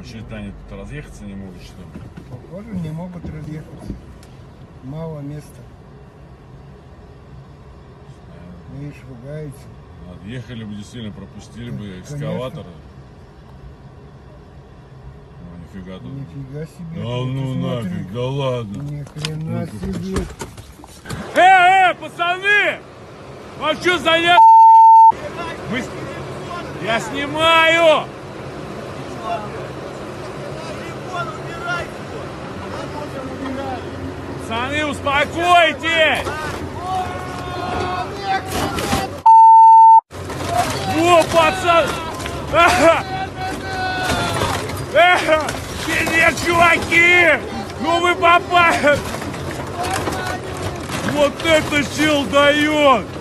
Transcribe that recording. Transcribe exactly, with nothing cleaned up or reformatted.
что-то они тут разъехаться не могут, что ли? Похоже, не могут разъехаться. Мало места. Видишь, ругается. Отъехали бы, действительно, пропустили бы Конечно. экскаватор. Ну, нифига тут. Нифига себе. Да ну нафиг, да ладно. Ни хрена себе. Э, э, пацаны! Вам что за я... Вы... Я снимаю! Пацаны, успокойтесь! Во, пацан! Ага! Ага! Привет, чуваки! Ну вы попали! Вот это чел дает!